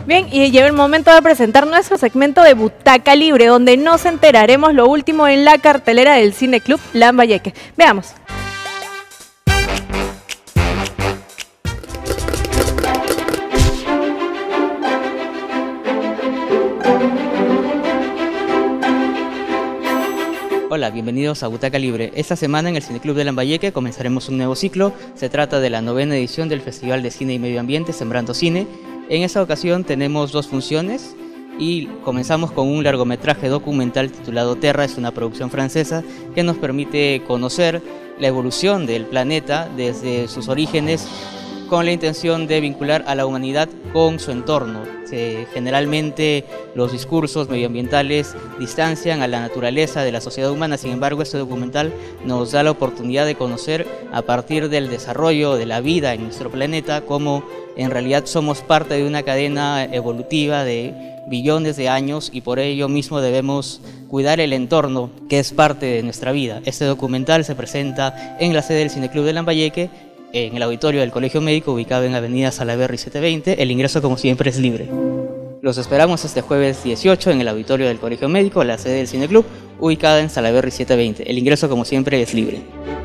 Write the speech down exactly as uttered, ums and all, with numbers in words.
Bien, y llegó el momento de presentar nuestro segmento de Butaca Libre, donde nos enteraremos lo último en la cartelera del Cine Club Lambayeque. Veamos. Hola, bienvenidos a Butaca Libre. Esta semana en el Cineclub de Lambayeque comenzaremos un nuevo ciclo. Se trata de la novena edición del Festival de Cine y Medio Ambiente, Sembrando Cine. En esta ocasión tenemos dos funciones y comenzamos con un largometraje documental titulado Terra. Es una producción francesa que nos permite conocer la evolución del planeta desde sus orígenes, con la intención de vincular a la humanidad con su entorno. Se, generalmente los discursos medioambientales distancian a la naturaleza de la sociedad humana, sin embargo este documental nos da la oportunidad de conocer a partir del desarrollo de la vida en nuestro planeta cómo en realidad somos parte de una cadena evolutiva de billones de años y por ello mismo debemos cuidar el entorno que es parte de nuestra vida. Este documental se presenta en la sede del Cineclub de Lambayeque, en el auditorio del Colegio Médico, ubicado en Avenida Salaberry setecientos veinte. El ingreso, como siempre, es libre. Los esperamos este jueves dieciocho en el auditorio del Colegio Médico, la sede del Cineclub, ubicada en Salaberry setecientos veinte. El ingreso, como siempre, es libre.